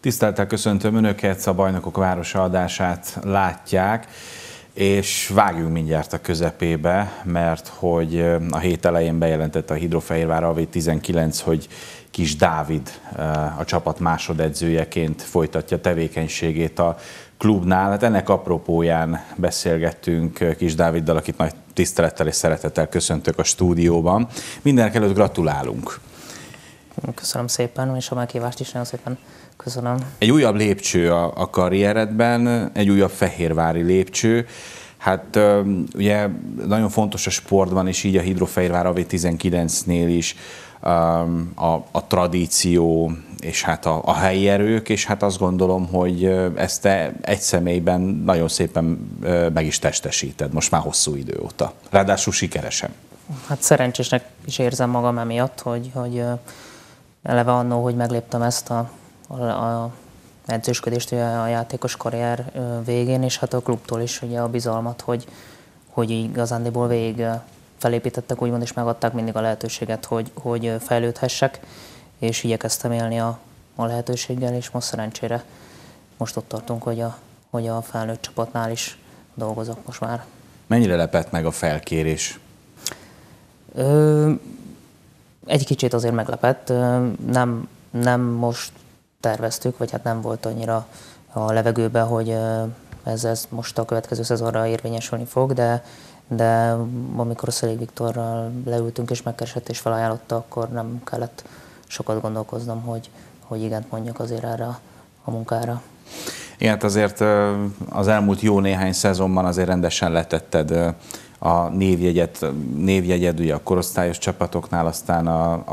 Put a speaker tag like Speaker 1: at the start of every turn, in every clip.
Speaker 1: Tisztelettel köszöntöm Önöket, a Bajnokok Városa adását látják, és vágjunk mindjárt a közepébe, mert hogy a hét elején bejelentette a Hidrofehérvár AV19, hogy Kis Dávid a csapat másodedzőjeként folytatja tevékenységét a klubnál. Hát ennek apropóján beszélgettünk Kis Dáviddal, akit nagy tisztelettel és szeretettel köszöntök a stúdióban. Mindenekelőtt gratulálunk!
Speaker 2: Köszönöm szépen, és a meghívást is nagyon szépen köszönöm.
Speaker 1: Egy újabb lépcső a karrieredben, egy újabb fehérvári lépcső. Hát ugye nagyon fontos a sportban, és így a Hidrofehérvár AV19-nél is a tradíció, és hát a helyi erők, és hát azt gondolom, hogy ezt te egy személyben nagyon szépen meg is testesíted most már hosszú idő óta. Ráadásul sikeresen.
Speaker 2: Hát szerencsésnek is érzem magam emiatt, hogy eleve annó, hogy megléptem ezt a edzősködést a játékos karrier végén, és hát a klubtól is ugye a bizalmat, hogy igazándiból végig felépítettek, úgymond, és megadták mindig a lehetőséget, hogy fejlődhessek, és igyekeztem élni a lehetőséggel, és most szerencsére most ott tartunk, hogy a felnőtt csapatnál is dolgozok most már.
Speaker 1: Mennyire lepett meg a felkérés?
Speaker 2: Egy kicsit azért meglepett, nem most terveztük, vagy hát nem volt annyira a levegőben, hogy ez most a következő szezonra érvényesülni fog, de amikor a Szelék Viktorral leültünk és megkeresett és felajánlotta, akkor nem kellett sokat gondolkoznom, hogy igent mondjak azért erre a munkára.
Speaker 1: Igen, azért az elmúlt jó néhány szezonban azért rendesen letetted a névjegyed ugye a korosztályos csapatoknál, aztán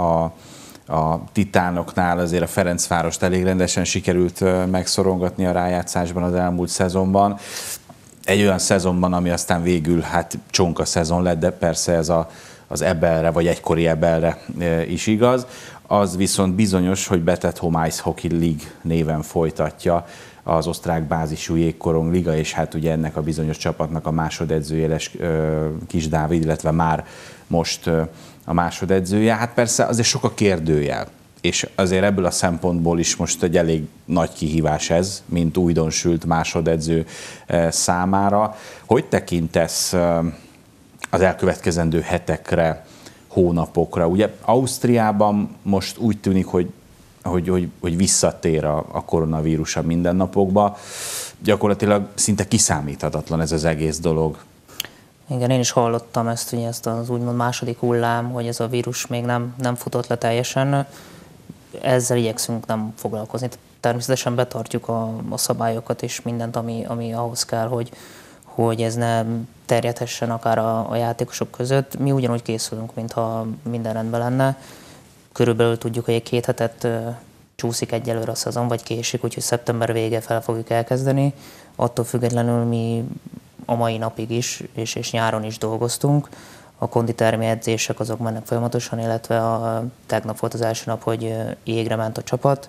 Speaker 1: a Titánoknál azért a Ferencvárost elég rendesen sikerült megszorongatni a rájátszásban az elmúlt szezonban. Egy olyan szezonban, ami aztán végül hát csonka szezon lett, de persze ez az Ebelre, vagy egykori Ebelre is igaz. Az viszont bizonyos, hogy Betet Home Ice Hockey League néven folytatja az osztrák bázisú jégkorong liga, és hát ugye ennek a bizonyos csapatnak a másodedzője Kis Dávid, illetve már most a másodedzője. Hát persze azért sok a kérdőjel, és azért ebből a szempontból is most egy elég nagy kihívás ez, mint újdonsült másodedző számára. Hogy tekintesz az elkövetkezendő hetekre, hónapokra? Ugye Ausztriában most úgy tűnik, hogy visszatér a koronavírus a mindennapokba. Gyakorlatilag szinte kiszámíthatatlan ez az egész dolog.
Speaker 2: Igen, én is hallottam ezt az úgymond második hullám, hogy ez a vírus még nem futott le teljesen. Ezzel igyekszünk nem foglalkozni. Természetesen betartjuk a szabályokat és mindent, ami ahhoz kell, hogy ez ne terjedhessen akár a játékosok között. Mi ugyanúgy készülünk, mintha minden rendben lenne. Körülbelül tudjuk, hogy egy 2 hetet csúszik egyelőre a szezon, vagy késik, úgyhogy szeptember vége fel fogjuk elkezdeni. Attól függetlenül mi a mai napig is, és nyáron is dolgoztunk. A konditermi edzések azok mennek folyamatosan, illetve tegnap volt az első nap, hogy jégre ment a csapat.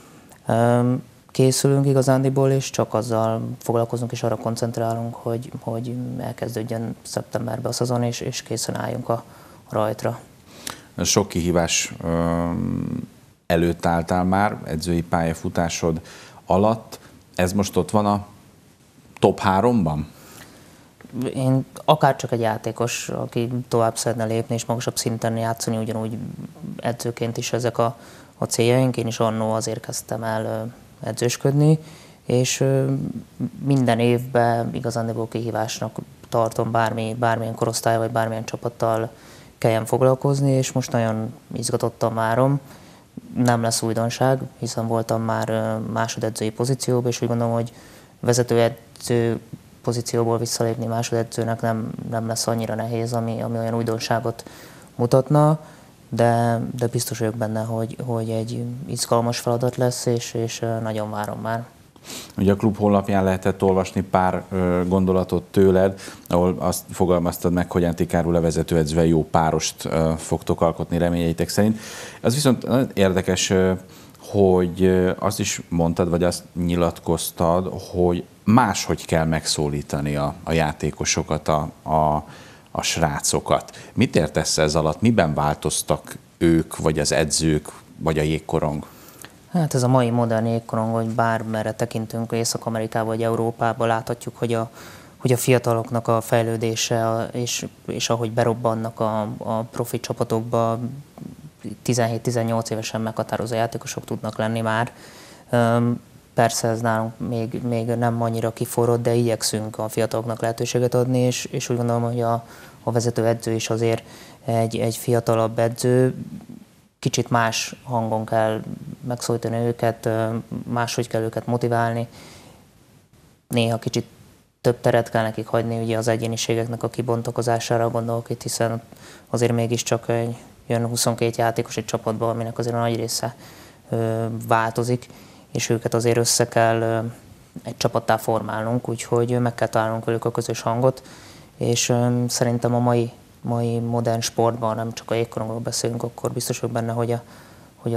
Speaker 2: Készülünk igazándiból, és csak azzal foglalkozunk, és arra koncentrálunk, hogy elkezdődjön szeptemberben a szezon, és készen álljunk a rajtra.
Speaker 1: Sok kihívás előtt álltál már edzői pályafutásod alatt. Ez most ott van a top 3-ban?
Speaker 2: Én akár csak egy játékos, aki tovább szeretne lépni és magasabb szinten játszani, ugyanúgy edzőként is ezek a céljaink. Én is annó azért kezdtem el edzősködni, és minden évben igazándiból kihívásnak tartom bármilyen korosztály vagy bármilyen csapattal kelljen foglalkozni, és most nagyon izgatottan várom. Nem lesz újdonság, hiszen voltam már másodedzői pozícióban, és úgy gondolom, hogy vezetőedző pozícióból visszalépni másodedzőnek nem lesz annyira nehéz, ami olyan újdonságot mutatna, de biztos vagyok benne, hogy egy izgalmas feladat lesz, és nagyon várom már.
Speaker 1: Ugye a klub honlapján lehetett olvasni pár gondolatot tőled, ahol azt fogalmaztad meg, hogy Antikárul levezetőedzővel jó párost fogtok alkotni reményeitek szerint. Az viszont érdekes, hogy azt is mondtad, vagy azt nyilatkoztad, hogy máshogy kell megszólítani a játékosokat, a srácokat. Mit értesz ez alatt? Miben változtak ők, vagy az edzők, vagy a jégkorong?
Speaker 2: Hát ez a mai modern jégkorong, hogy bármerre tekintünk Észak-Amerikába vagy Európába, láthatjuk, hogy a fiataloknak a fejlődése és ahogy berobbannak a profi csapatokba, 17-18 évesen meghatározó játékosok tudnak lenni már. Persze ez nálunk még nem annyira kiforrott, de igyekszünk a fiataloknak lehetőséget adni, és úgy gondolom, hogy a vezető edző is azért egy fiatalabb edző, kicsit más hangon kell megszólítani őket, máshogy kell őket motiválni. Néha kicsit több teret kell nekik hagyni ugye az egyéniségeknek a kibontakozására gondolok itt, hiszen azért mégiscsak jön 22 játékos egy csapatba, aminek azért a nagy része változik, és őket azért össze kell egy csapattá formálnunk, úgyhogy meg kell találnunk velük a közös hangot, és szerintem a mai modern sportban, nem csak a jégkorongról beszélünk, akkor biztos vagyok benne, hogy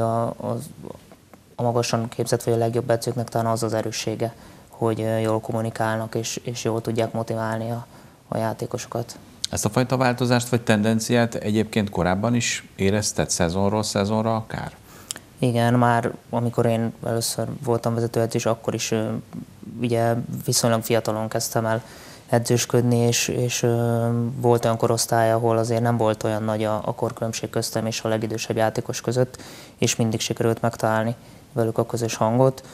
Speaker 2: a magasan képzett vagy a legjobb edzőknek talán az az erőssége, hogy jól kommunikálnak és jól tudják motiválni a játékosokat.
Speaker 1: Ezt a fajta változást vagy tendenciát egyébként korábban is érezted szezonról szezonra akár?
Speaker 2: Igen, már amikor én először voltam vezetőedzés, akkor is ugye viszonylag fiatalon kezdtem el edzősködni, és volt olyan korosztály, ahol azért nem volt olyan nagy a korkülönbség köztem és a legidősebb játékos között, és mindig sikerült megtalálni velük a közös hangot.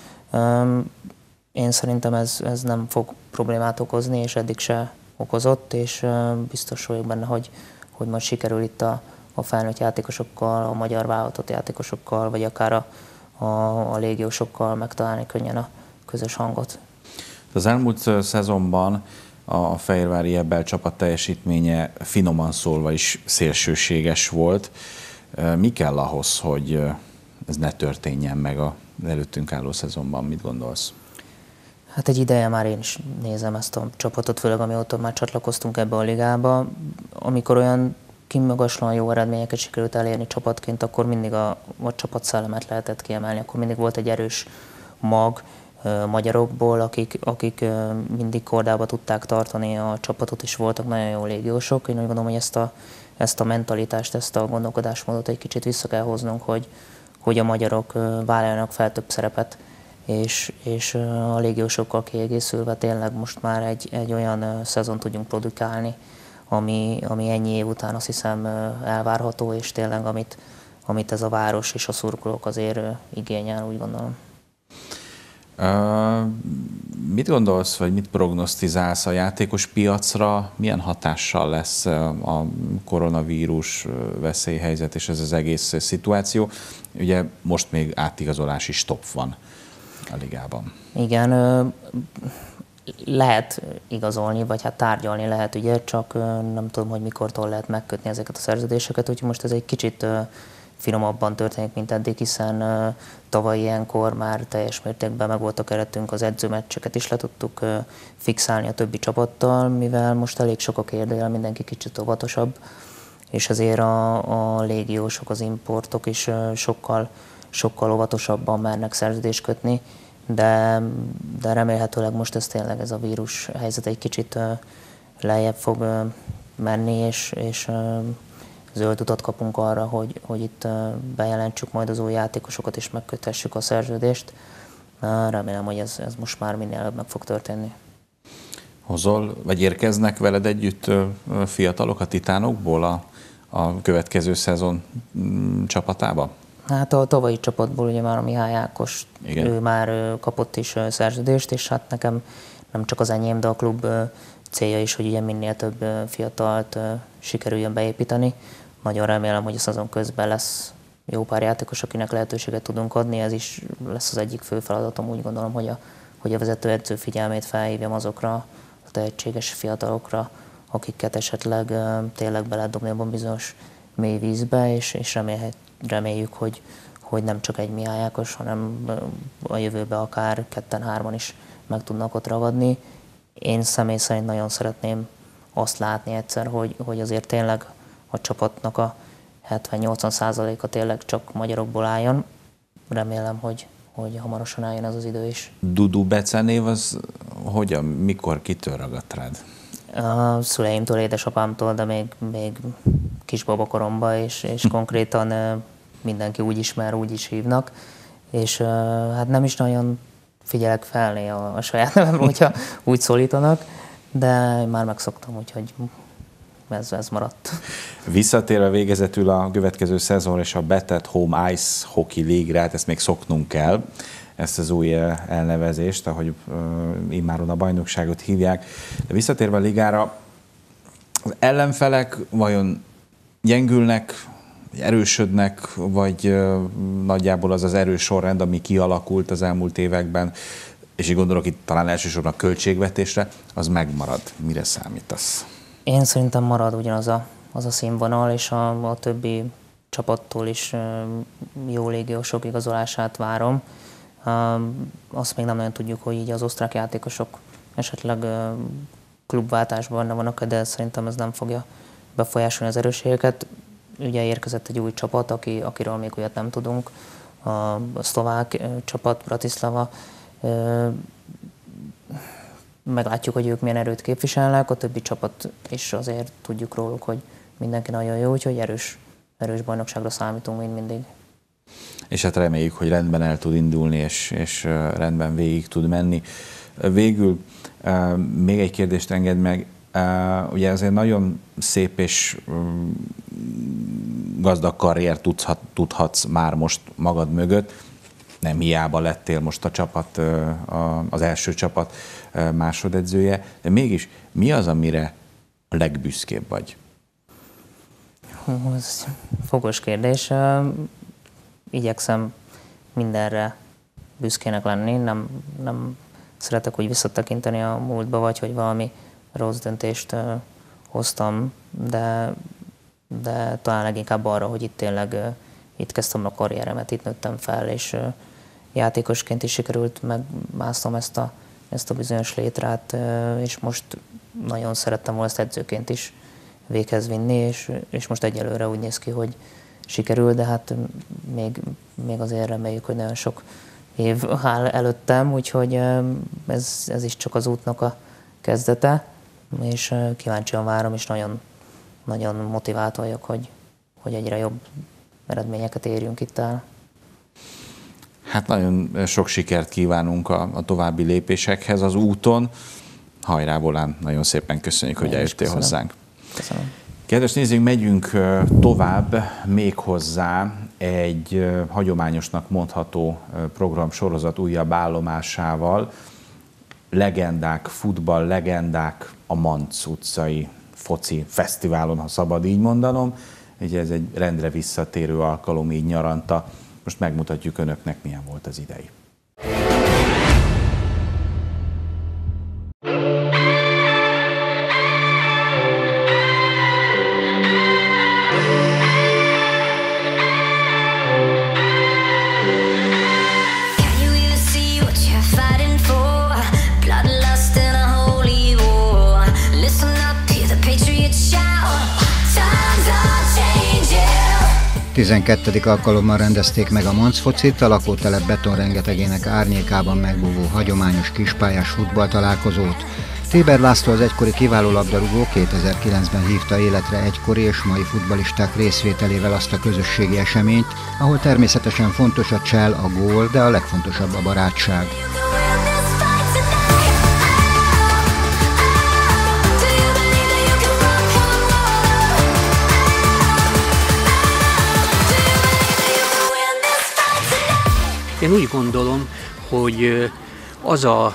Speaker 2: Én szerintem ez nem fog problémát okozni, és eddig se okozott, és biztos vagyok benne, hogy majd sikerül itt a felnőtt játékosokkal, a magyar válogatott játékosokkal, vagy akár a légiósokkal megtalálni könnyen a közös hangot.
Speaker 1: Az elmúlt szezonban a Fehérvári Ebbel csapat teljesítménye finoman szólva is szélsőséges volt. Mi kell ahhoz, hogy ez ne történjen meg az előttünk álló szezonban? Mit gondolsz?
Speaker 2: Hát egy ideje már én is nézem ezt a csapatot, főleg amióta már csatlakoztunk ebbe a ligába. Amikor olyan kimagaslóan jó eredményeket sikerült elérni csapatként, akkor mindig a csapatszellemet lehetett kiemelni, akkor mindig volt egy erős mag magyarokból, akik mindig kordába tudták tartani a csapatot, és voltak nagyon jó légiósok. Én úgy gondolom, hogy ezt a mentalitást, ezt a gondolkodásmódot egy kicsit vissza kell hoznunk, hogy a magyarok vállaljanak fel több szerepet, és a légiósokkal kiegészülve tényleg most már egy olyan szezon tudjunk produkálni, ami ennyi év után azt hiszem elvárható, és tényleg amit ez a város és a szurkolók azért igényel, úgy gondolom.
Speaker 1: Mit gondolsz, vagy mit prognosztizálsz a játékos piacra? Milyen hatással lesz a koronavírus veszélyhelyzet és ez az egész szituáció? Ugye most még átigazolási stopp van a ligában.
Speaker 2: Igen, lehet igazolni, vagy hát tárgyalni lehet, ugye, csak nem tudom, hogy mikortól lehet megkötni ezeket a szerződéseket, úgyhogy most ez egy kicsit finomabban történik, mint eddig, hiszen tavaly ilyenkor már teljes mértékben meg volt a keretünk, az edzőmeccseket is le tudtuk fixálni a többi csapattal, mivel most elég sok a kérdőjel, mindenki kicsit óvatosabb, és azért a légiósok, az importok is sokkal óvatosabban mernek szerződést kötni, de remélhetőleg most tényleg ez a vírus helyzet egy kicsit lejjebb fog menni, és zöld utat kapunk arra, hogy itt bejelentsük majd az új játékosokat, és megköthessük a szerződést. Remélem, hogy ez most már minél előbb meg fog történni.
Speaker 1: Hozol, vagy érkeznek veled együtt fiatalok a Titánokból a következő szezon csapatába?
Speaker 2: Hát a tavalyi csapatból ugye már a Mihály Ákos, ő már kapott is szerződést, és hát nekem nem csak az enyém, de a klub célja is, hogy ugye minél több fiatalt sikerüljön beépíteni. Nagyon remélem, hogy a szezon közben lesz jó pár játékos, akinek lehetőséget tudunk adni, ez is lesz az egyik fő feladatom. Úgy gondolom, hogy a vezetőedző figyelmét felhívjam azokra a tehetséges fiatalokra, akiket esetleg tényleg be lehet dobni abban bizonyos mély vízbe, és reméljük, hogy nem csak egy Mihály Ákos, hanem a jövőben akár 2-3 is meg tudnak ott ragadni. Én személy szerint nagyon szeretném azt látni egyszer, hogy azért tényleg a csapatnak a 70-80%-a tényleg csak magyarokból álljon. Remélem, hogy hamarosan álljon ez az idő is.
Speaker 1: Dudu becenév az hogyan, mikor, kitől ragadt rád?
Speaker 2: A szüleimtől, édesapámtól, de még kisbabakoromban, és konkrétan mindenki úgy ismer, úgy is hívnak. és hát nem is nagyon figyelek fel a saját nevemre, hogyha úgy szólítanak, de már megszoktam, úgyhogy ez maradt.
Speaker 1: Visszatérve végezetül a következő szezonra és a Betted Home Ice Hockey League-re, hát ezt még szoknunk kell, ezt az új elnevezést, ahogy immáron a bajnokságot hívják. De visszatérve a ligára, az ellenfelek vajon gyengülnek, erősödnek, vagy nagyjából az erős sorrend, ami kialakult az elmúlt években, és így gondolok itt talán elsősorban a költségvetésre, az megmarad. Mire számítasz? Én
Speaker 2: szerintem marad ugyanaz az a színvonal, és a többi csapattól is jó légiósok igazolását várom. Azt még nem nagyon tudjuk, hogy így az osztrák játékosok esetleg klubváltásban vannak, de szerintem ez nem fogja befolyásolni az erősségeket. Ugye érkezett egy új csapat, akiről még olyat nem tudunk, a szlovák csapat, Bratislava. Meglátjuk, hogy ők milyen erőt képviselnek, a többi csapat is azért tudjuk róluk, hogy mindenki nagyon jó, úgyhogy erős bajnokságra számítunk mind mindig.
Speaker 1: És hát reméljük, hogy rendben el tud indulni, és rendben végig tud menni. Végül még egy kérdést engedd meg. Ugye azért nagyon szép és gazdag karrier tudhatsz már most magad mögött. Nem hiába lettél most a csapat, az első csapat másodedzője. De mégis mi az, amire a legbüszkébb vagy?
Speaker 2: Ez fogos kérdés. Igyekszem mindenre büszkének lenni. Nem szeretek úgy visszatekinteni a múltba, vagy hogy valami rossz döntést hoztam, de talán leginkább arra, hogy itt tényleg itt kezdtem a karrieremet, itt nőttem fel, és játékosként is sikerült megmásznom ezt a bizonyos létrát, és most nagyon szerettem volna ezt edzőként is véghez vinni, és most egyelőre úgy néz ki, hogy sikerül, de hát még azért reméljük, hogy nagyon sok év áll előttem, úgyhogy ez is csak az útnak a kezdete, és kíváncsian várom, és nagyon, nagyon motivált vagyok, hogy egyre jobb eredményeket érjünk itt el.
Speaker 1: Hát nagyon sok sikert kívánunk a további lépésekhez az úton. Hajrá, Volán, nagyon szépen köszönjük, hogy eljöttél hozzánk.
Speaker 2: Köszönöm.
Speaker 1: Kedves nézőink, megyünk tovább méghozzá egy hagyományosnak mondható programsorozat újabb állomásával. Legendák, futball legendák a Manc utcai foci fesztiválon, ha szabad így mondanom. Ugye ez egy rendre visszatérő alkalom így nyaranta. Most megmutatjuk önöknek, milyen volt az idei.
Speaker 3: A 12. alkalommal rendezték meg a Manc focit, a lakótelep betonrengetegének árnyékában megbúvó hagyományos kispályás futballtalálkozót. Téber László, az egykori kiváló labdarúgó 2009-ben hívta életre egykori és mai futballisták részvételével azt a közösségi eseményt, ahol természetesen fontos a csel, a gól, de a legfontosabb a barátság.
Speaker 4: Én úgy gondolom, hogy az a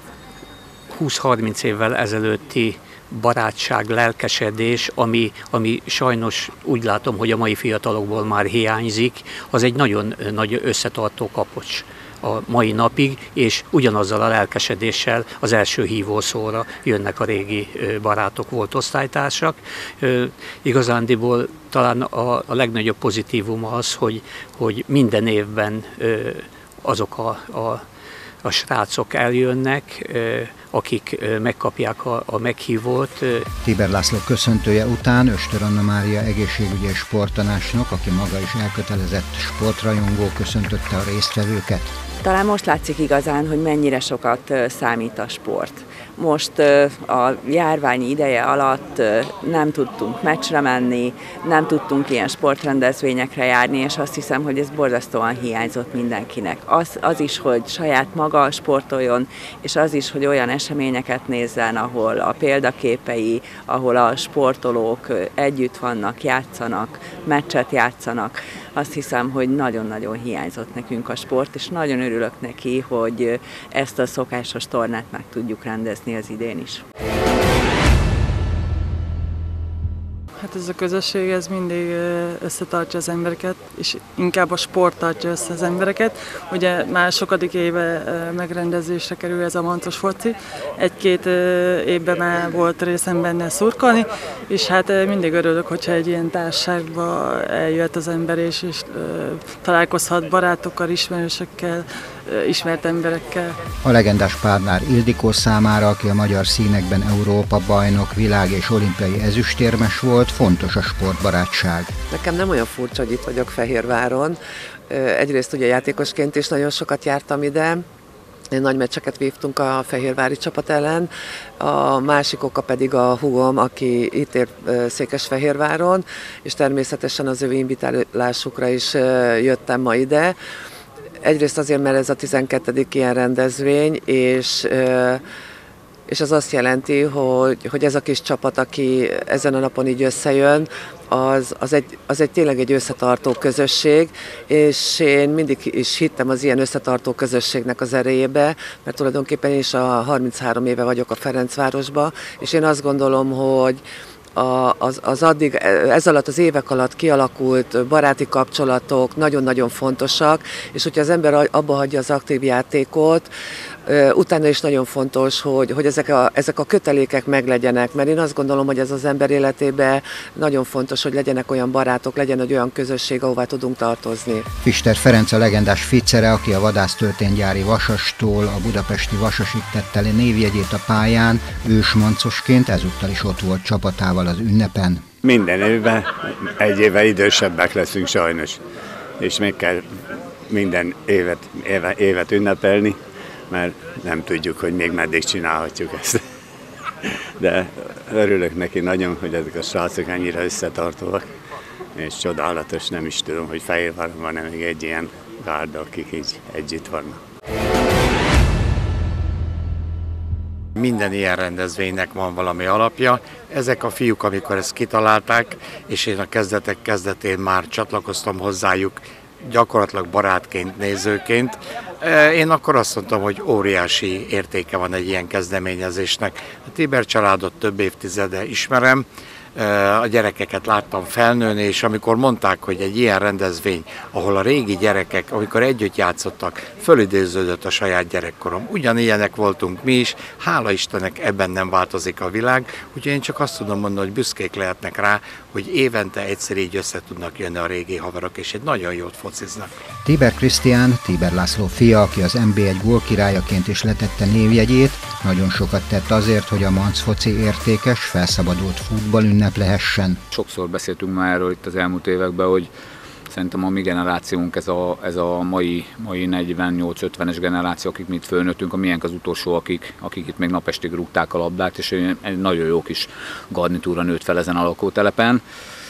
Speaker 4: 20-30 évvel ezelőtti barátság, lelkesedés, ami sajnos úgy látom, hogy a mai fiatalokból már hiányzik, az egy nagyon nagy összetartó kapocs a mai napig, és ugyanazzal a lelkesedéssel az első hívószóra jönnek a régi barátok, volt osztálytársak. Igazándiból talán a legnagyobb pozitívum az, hogy minden évben azok a srácok eljönnek, akik megkapják a meghívót.
Speaker 3: Téber László köszöntője után Östör Anna Mária egészségügyi és sporttanácsnok, aki maga is elkötelezett sportrajongó, köszöntötte a résztvevőket.
Speaker 5: Talán most látszik igazán, hogy mennyire sokat számít a sport. Most a járvány ideje alatt nem tudtunk meccsre menni, nem tudtunk ilyen sportrendezvényekre járni, és azt hiszem, hogy ez borzasztóan hiányzott mindenkinek. Az is, hogy saját maga sportoljon, és az is, hogy olyan eseményeket nézzen, ahol a példaképei, ahol a sportolók együtt vannak, játszanak, meccset játszanak. Azt hiszem, hogy nagyon-nagyon hiányzott nekünk a sport, és nagyon örülök neki, hogy ezt a szokásos tornát meg tudjuk rendezni az idén is.
Speaker 6: Hát ez a közösség, ez mindig összetartja az embereket, és inkább a sport tartja össze az embereket. Ugye már sokadik éve megrendezésre kerül ez a mancos foci. Egy-két évben már volt részem benne szurkolni, és hát mindig örülök, hogyha egy ilyen társaságba eljött az ember, és találkozhat barátokkal, ismerősökkel, ismert emberekkel.
Speaker 3: A legendás Párnár Ildikó számára, aki a magyar színekben Európa-bajnok, világ- és olimpiai ezüstérmes volt, fontos a sportbarátság.
Speaker 7: Nekem nem olyan furcsa, hogy itt vagyok Fehérváron. Egyrészt ugye játékosként is nagyon sokat jártam ide, nagy meccseket vívtunk a fehérvári csapat ellen, a másik oka pedig a húgom, aki itt ér Székesfehérváron, és természetesen az ő invitálásukra is jöttem ma ide. Egyrészt azért, mert ez a 12. ilyen rendezvény, és az azt jelenti, hogy ez a kis csapat, aki ezen a napon így összejön, az egy tényleg egy összetartó közösség, és én mindig is hittem az ilyen összetartó közösségnek az erejébe, mert tulajdonképpen én is a 33 éve vagyok a Ferencvárosban, és én azt gondolom, hogy ez alatt az évek alatt kialakult baráti kapcsolatok nagyon-nagyon fontosak, és hogyha az ember abba hagyja az aktív játékot, utána is nagyon fontos, hogy ezek a kötelékek meglegyenek, mert én azt gondolom, hogy ez az ember életében nagyon fontos, hogy legyenek olyan barátok, legyen egy olyan közösség, ahová tudunk tartozni.
Speaker 3: Pfister Ferenc a legendás ficere, aki a vadásztörténgyári Vasastól a budapesti Vasasig tette le névjegyét a pályán, ősmancosként ezúttal is ott volt csapatával az ünnepen.
Speaker 8: Minden évben egy évvel idősebbek leszünk sajnos, és meg kell minden évet ünnepelni, mert nem tudjuk, hogy még meddig csinálhatjuk ezt. De örülök neki nagyon, hogy ezek a srácok ennyire összetartóak, és csodálatos, nem is tudom, hogy Fehérváron van még egy ilyen gárda, akik így együtt vannak.
Speaker 9: Minden ilyen rendezvénynek van valami alapja. Ezek a fiúk, amikor ezt kitalálták, és én a kezdetek kezdetén már csatlakoztam hozzájuk, gyakorlatilag barátként, nézőként, én akkor azt mondtam, hogy óriási értéke van egy ilyen kezdeményezésnek. A Tiber családot több évtizede ismerem, a gyerekeket láttam felnőni, és amikor mondták, hogy egy ilyen rendezvény, ahol a régi gyerekek, amikor együtt játszottak, fölidéződött a saját gyerekkorom. Ugyanilyenek voltunk mi is, hála Istennek ebben nem változik a világ, úgyhogy én csak azt tudom mondani, hogy büszkék lehetnek rá, hogy évente egyszer így össze tudnak jönni a régi haverok, és egy nagyon jót fociznak.
Speaker 3: Tiber Krisztián, Tiber László fia, aki az NB1 gólkirályaként is letette névjegyét, nagyon sokat tett azért, hogy a mancfoci értékes, felszabadult futballünnep lehessen.
Speaker 10: Sokszor beszéltünk már erről itt az elmúlt években, hogy szerintem a mi generációnk, ez a mai 48-50-es generáció, akik mi itt fölnőttünk, a miénk az utolsó, akik itt még napestig rúgták a labdát, és egy nagyon jó kis garnitúra nőtt fel ezen a lakótelepen.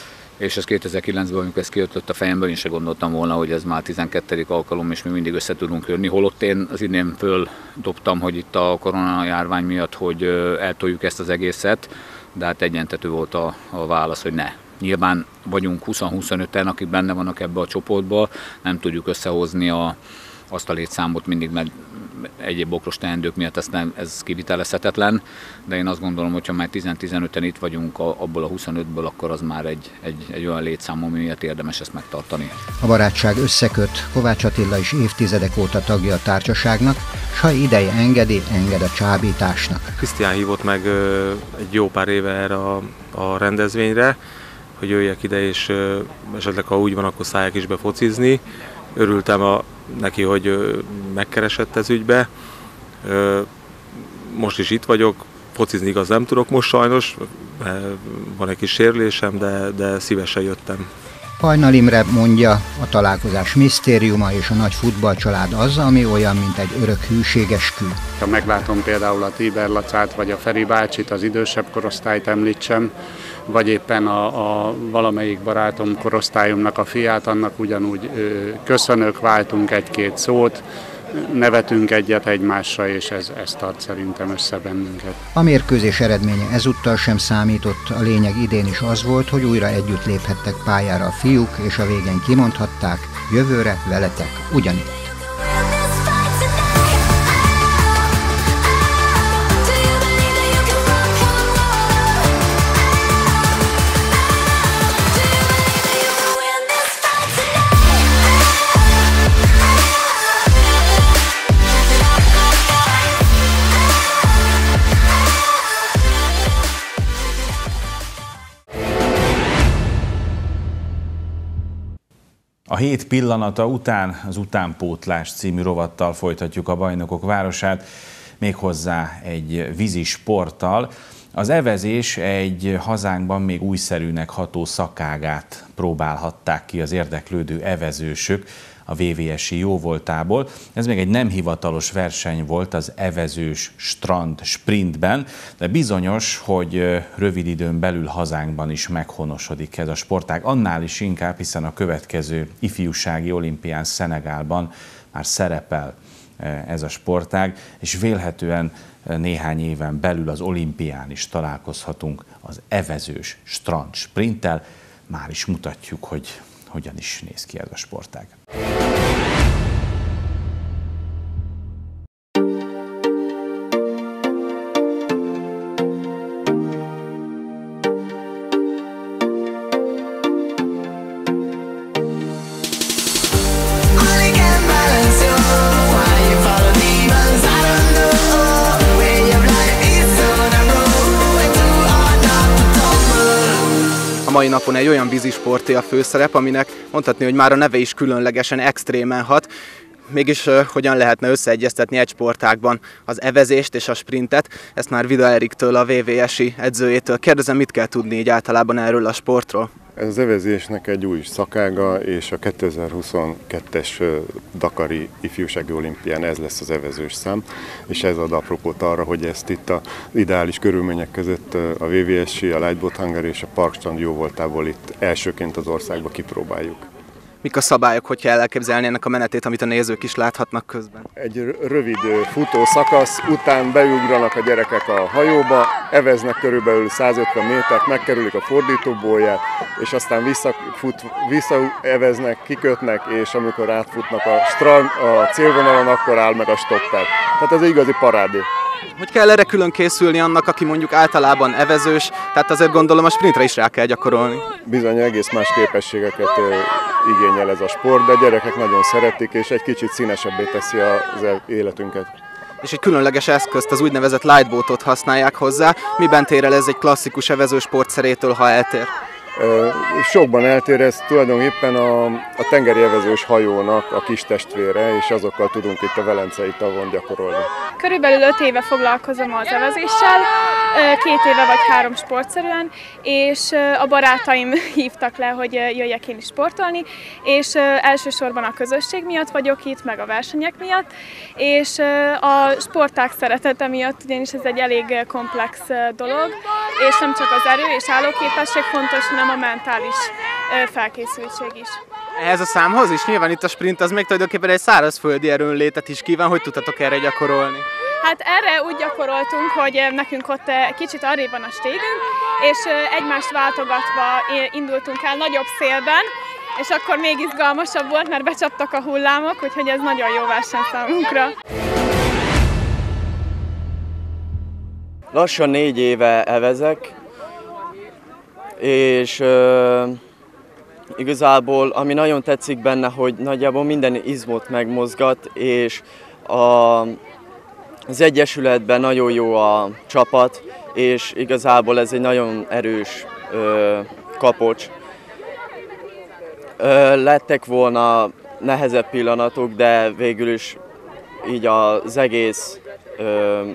Speaker 10: És ez 2009-ben, amikor ez kiötlött a fejemből, én se gondoltam volna, hogy ez már 12. alkalom, és mi mindig össze tudunk jönni. Holott én az idén földobtam, hogy itt a koronajárvány miatt, hogy eltoljuk ezt az egészet, de hát egyentető volt a válasz, hogy ne. Nyilván vagyunk 20-25-en, akik benne vannak ebbe a csoportba, nem tudjuk összehozni azt a létszámot mindig, mert egyéb okos teendők miatt ez kivitelezhetetlen, de én azt gondolom, hogy ha már 10-15-en itt vagyunk abból a 25-ből, akkor az már egy olyan létszám, ami miatt érdemes ezt megtartani.
Speaker 3: A barátság összeköt, Kovács Attila is évtizedek óta tagja a társaságnak, s ha ideje enged a csábításnak.
Speaker 11: Krisztián hívott meg egy jó pár éve erre a rendezvényre, hogy jöjjek ide, és esetleg ha úgy van, akkor szálljak is be focizni. Örültem neki, hogy megkeresett ez ügybe. Most is itt vagyok, focizni igaz nem tudok most sajnos, van egy kis sérülésem, de szívesen jöttem.
Speaker 3: Hajnal Imre mondja, a találkozás misztériuma és a nagy futballcsalád az, ami olyan, mint egy örök hűségeskü.
Speaker 12: Ha meglátom például a Tíber Lacát, vagy a Feri bácsit, az idősebb korosztályt említsem, vagy éppen a valamelyik barátom korosztályomnak a fiát, annak ugyanúgy köszönök, váltunk egy-két szót, nevetünk egyet egymásra, és ez tart szerintem össze bennünket.
Speaker 3: A mérkőzés eredménye ezúttal sem számított, a lényeg idén is az volt, hogy újra együtt léphettek pályára a fiúk, és a végén kimondhatták, jövőre veletek ugyanitt.
Speaker 1: A hét pillanata után az Utánpótlás című rovattal folytatjuk a Bajnokok városát, méghozzá egy vízisporttal. Az evezés egy hazánkban még újszerűnek ható szakágát próbálhatták ki az érdeklődő evezősök a VVS-i jóvoltából. Ez még egy nem hivatalos verseny volt az evezős strand sprintben, de bizonyos, hogy rövid időn belül hazánkban is meghonosodik ez a sportág. Annál is inkább, hiszen a következő ifjúsági olimpián Szenegálban már szerepel ez a sportág, és vélhetően néhány éven belül az olimpián is találkozhatunk az evezős strand sprinttel. Már is mutatjuk, hogy hogyan is néz ki ez a sportág.
Speaker 13: A mai napon egy olyan vízisporté a főszerep, aminek mondhatni, hogy már a neve is különlegesen extrémen hat. Mégis hogyan lehetne összeegyeztetni egy sportágban az evezést és a sprintet? Ezt már Vida Eriktől, a VVS-i edzőjétől kérdezem, mit kell tudni így általában erről a sportról?
Speaker 14: Ez az evezésnek egy új szakága, és a 2022-es dakari ifjúsági olimpián ez lesz az evezős szám, és ez ad apropót arra, hogy ezt itt az ideális körülmények között a VVS-i, a Lightboat Hungary és a Parkstrand jóvoltából itt elsőként az országba kipróbáljuk.
Speaker 13: Mik a szabályok, hogyha elképzelni ennek a menetét, amit a nézők is láthatnak közben?
Speaker 14: Egy rövid futó szakasz, után beugranak a gyerekek a hajóba, eveznek körülbelül 150 métert, megkerülik a fordítóbóját, és aztán visszaeveznek, kikötnek, és amikor átfutnak a célvonalon, akkor áll meg a stopper. Tehát ez egy igazi parádé.
Speaker 13: Hogy kell erre külön készülni annak, aki mondjuk általában evezős, tehát azért gondolom a sprintre is rá kell gyakorolni?
Speaker 14: Bizony egész más képességeket igényel ez a sport, de a gyerekek nagyon szeretik, és egy kicsit színesebbé teszi az életünket.
Speaker 13: És egy különleges eszközt, az úgynevezett lightboatot használják hozzá. Miben tér el ez egy klasszikus evező sportszerétől, ha eltér?
Speaker 14: Sokban eltér, ez tulajdonképpen a tengeri evezős hajónak a kis testvére, és azokkal tudunk itt a Velencei tavon gyakorolni.
Speaker 15: Körülbelül 5 éve foglalkozom az evezéssel, 2 éve vagy 3 sportszerűen, és a barátaim hívtak le, hogy jöjjek én is sportolni, és elsősorban a közösség miatt vagyok itt, meg a versenyek miatt, és a sportág szeretete miatt, ugyanis ez egy elég komplex dolog, és nem csak az erő és állóképesség fontos, hanem a mentális felkészültség is.
Speaker 13: Ehhez a számhoz is? Nyilván itt a sprint az még tulajdonképpen egy szárazföldi erőnlétet is kíván, hogy tudtatok erre gyakorolni?
Speaker 15: Hát erre úgy gyakoroltunk, hogy nekünk ott kicsit arrébb van a stégünk, és egymást váltogatva indultunk el nagyobb szélben, és akkor még izgalmasabb volt, mert becsaptak a hullámok, úgyhogy ez nagyon jó verseny számunkra.
Speaker 16: Lassan 4 éve evezek, és igazából ami nagyon tetszik benne, hogy nagyjából minden izmot megmozgat, és az egyesületben nagyon jó a csapat, és igazából ez egy nagyon erős kapocs. Lettek volna nehezebb pillanatok, de végül is így az egész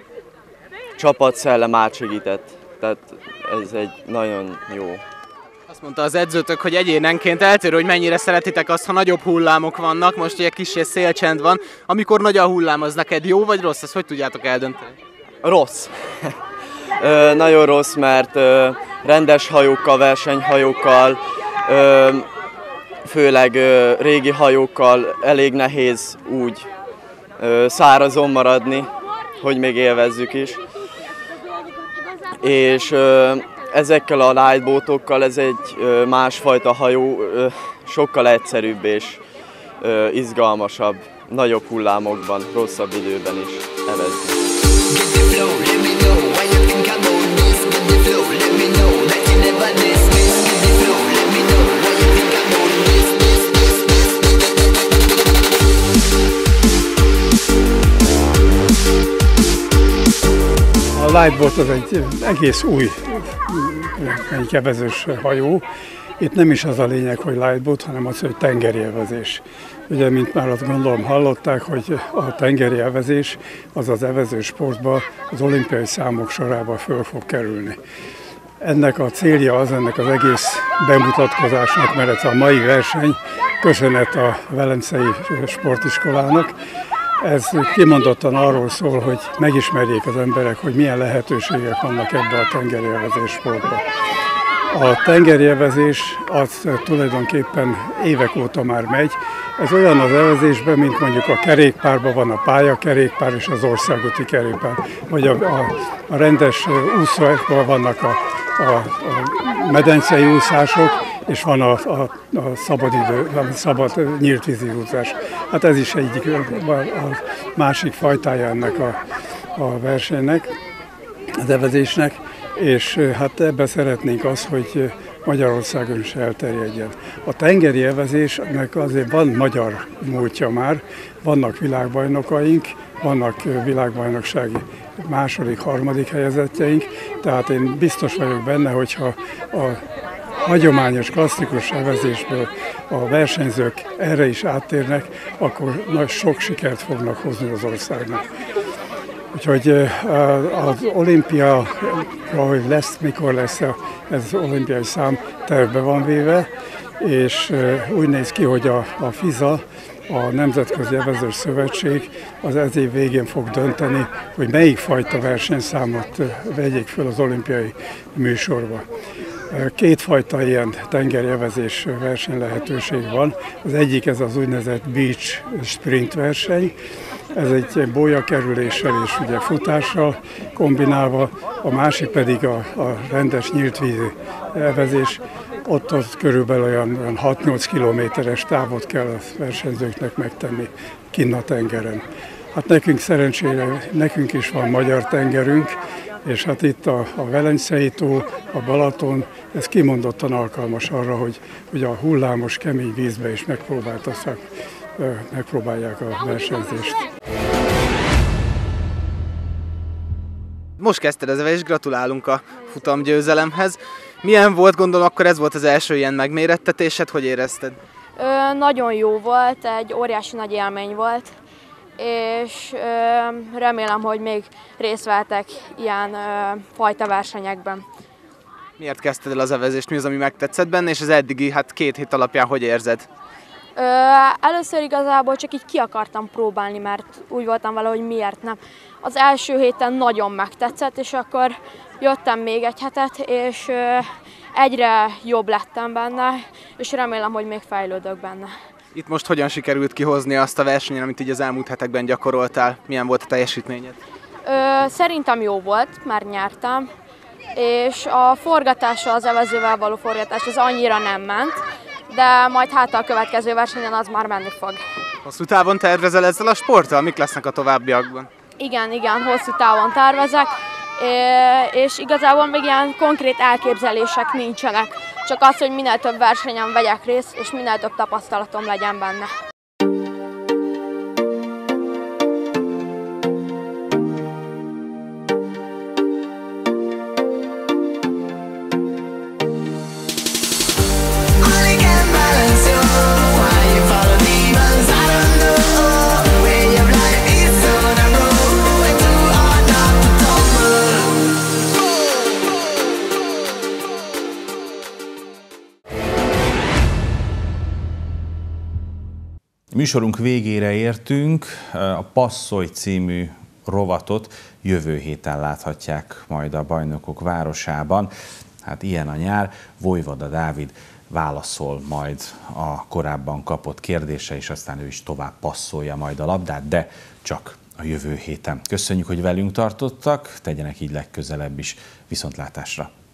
Speaker 16: csapatszellem átsegített. Tehát ez egy nagyon jó.
Speaker 13: A Azt mondta az edzőtök, hogy egyénenként eltérő, hogy mennyire szeretitek azt, ha nagyobb hullámok vannak, most ugye kis szélcsend van. Amikor nagy a hullám, az neked jó vagy rossz? Ezt hogy tudjátok eldönteni?
Speaker 16: Rossz. Nagyon rossz, mert rendes hajókkal, versenyhajókkal, főleg régi hajókkal elég nehéz úgy szárazon maradni, hogy még élvezzük is. És ezekkel a lightboatokkal ez egy másfajta hajó, sokkal egyszerűbb és izgalmasabb, nagyobb hullámokban, rosszabb időben is evezni.
Speaker 17: A lightboat az egy egész új evezős hajó. Itt nem is az a lényeg, hogy lightboat, hanem az, hogy tengeri evezés. Ugye, mint már azt gondolom hallották, hogy a tengeri evezés az az evező sportban az olimpiai számok sorába föl fog kerülni. Ennek a célja az, ennek az egész bemutatkozásnak, mert ez a mai verseny köszönet a Velencei Sportiskolának. Ez kimondottan arról szól, hogy megismerjék az emberek, hogy milyen lehetőségek vannak ebben a tengeri evezés sportban. A tengeri evezés az tulajdonképpen évek óta már megy. Ez olyan az evezésben, mint mondjuk a kerékpárban van a pályakerékpár és az országúti kerékpár. Vagy a rendes úszókban vannak a medencei úszások, és van a szabad nyílt vízi úszás. Hát ez is egyik, a másik fajtája ennek a versenynek, az evezésnek, és hát ebben szeretnénk az, hogy Magyarországon is elterjedjen. A tengeri evezésnek azért van magyar múltja már, vannak világbajnokaink, vannak világbajnoksági második, harmadik helyezettjeink, tehát én biztos vagyok benne, hogyha a hagyományos, klasszikus evezésből a versenyzők erre is áttérnek, akkor nagy sok sikert fognak hozni az országnak. Úgyhogy az olimpia, hogy lesz, mikor lesz ez az olimpiai szám, tervbe van véve, és úgy néz ki, hogy a FISA, a Nemzetközi Evezős Szövetség az ez év végén fog dönteni, hogy melyik fajta versenyszámot vegyék föl az olimpiai műsorba. Kétfajta ilyen tengeri evezés verseny lehetőség van. Az egyik ez az úgynevezett beach sprint verseny. Ez egy bólyakerüléssel és ugye futással kombinálva, a másik pedig a rendes nyíltvízi evezés. Ott körülbelül olyan 6-8 kilométeres távot kell a versenyzőknek megtenni kinn a tengeren. Hát nekünk szerencsére, nekünk is van magyar tengerünk, és hát itt a Velencei tó, a Balaton, ez kimondottan alkalmas arra, hogy a hullámos, kemény vízbe is megpróbálják a versenyzést.
Speaker 13: Most kezdted az evezést, gratulálunk a futamgyőzelemhez. Milyen volt, gondolom, akkor ez volt az első ilyen megmérettetésed, hogy érezted?
Speaker 18: Nagyon jó volt, egy óriási nagy élmény volt, és remélem, hogy még részt vettek ilyen fajta versenyekben.
Speaker 13: Miért kezdted el az evezést? Mi az, ami megtetszett benne, és az eddigi 2 hét alapján hogy érzed?
Speaker 18: Először igazából csak így ki akartam próbálni, mert úgy voltam vele, hogy miért nem. Az első héten nagyon megtetszett, és akkor jöttem még egy hetet, és egyre jobb lettem benne, és remélem, hogy még fejlődök benne.
Speaker 13: Itt most hogyan sikerült kihozni azt a versenyen, amit így az elmúlt hetekben gyakoroltál? Milyen volt a teljesítményed?
Speaker 18: Szerintem jó volt, már nyertem, és a forgatása, az evezővel való forgatás az annyira nem ment, de majd hát a következő versenyen az már menni fog.
Speaker 13: Hosszú távon tervezel ezzel a sporttal? Mik lesznek a továbbiakban?
Speaker 18: Igen, hosszú távon tervezek, és igazából még ilyen konkrét elképzelések nincsenek. Csak az, hogy minél több versenyen vegyek részt, és minél több tapasztalatom legyen benne.
Speaker 1: Műsorunk végére értünk, a Passzolj című rovatot jövő héten láthatják majd a Bajnokok Városában. Hát ilyen a nyár, Vojvoda Dávid válaszol majd a korábban kapott kérdése, és aztán ő is tovább passzolja majd a labdát, de csak a jövő héten. Köszönjük, hogy velünk tartottak, tegyenek így legközelebb is. Viszontlátásra!